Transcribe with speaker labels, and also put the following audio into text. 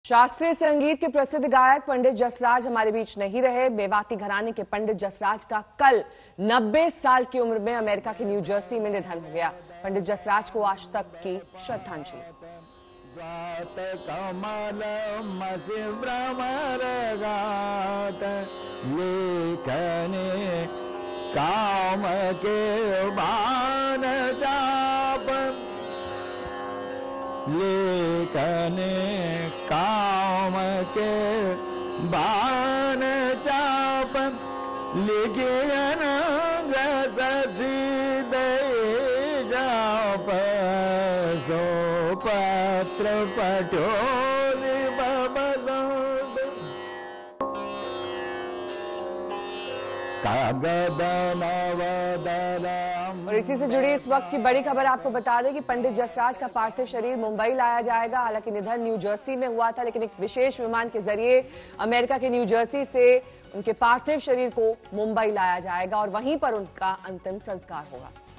Speaker 1: शास्त्रीय संगीत के प्रसिद्ध गायक पंडित जसराज हमारे बीच नहीं रहे। मेवाती घराने के पंडित जसराज का कल 90 साल की उम्र में अमेरिका के न्यू जर्सी में निधन हो गया। पंडित जसराज को आज तक की श्रद्धांजलि।
Speaker 2: काम के बाण चाप लेखने काम के बाण चाप लिखियन दे जाप सो पत्र पटोली
Speaker 1: और इसी से जुड़ी इस वक्त की बड़ी खबर आपको बता दें कि पंडित जसराज का पार्थिव शरीर मुंबई लाया जाएगा। हालांकि निधन न्यू जर्सी में हुआ था, लेकिन एक विशेष विमान के जरिए अमेरिका के न्यू जर्सी से उनके पार्थिव शरीर को मुंबई लाया जाएगा और वहीं पर उनका अंतिम संस्कार होगा।